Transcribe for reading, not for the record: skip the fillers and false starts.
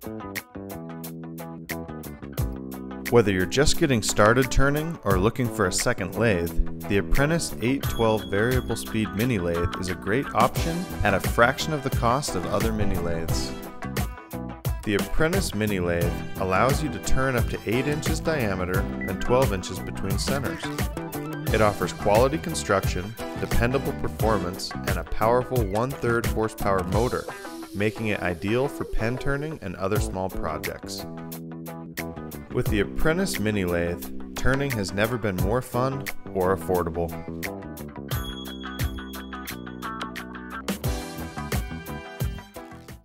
Whether you're just getting started turning or looking for a second lathe, the Apprentice 812 Variable Speed Mini Lathe is a great option at a fraction of the cost of other mini lathes. The Apprentice Mini Lathe allows you to turn up to 8 inches diameter and 12 inches between centers. It offers quality construction, dependable performance, and a powerful 1/3 horsepower motor, making it ideal for pen turning and other small projects. With the Apprentice Mini Lathe, turning has never been more fun or affordable.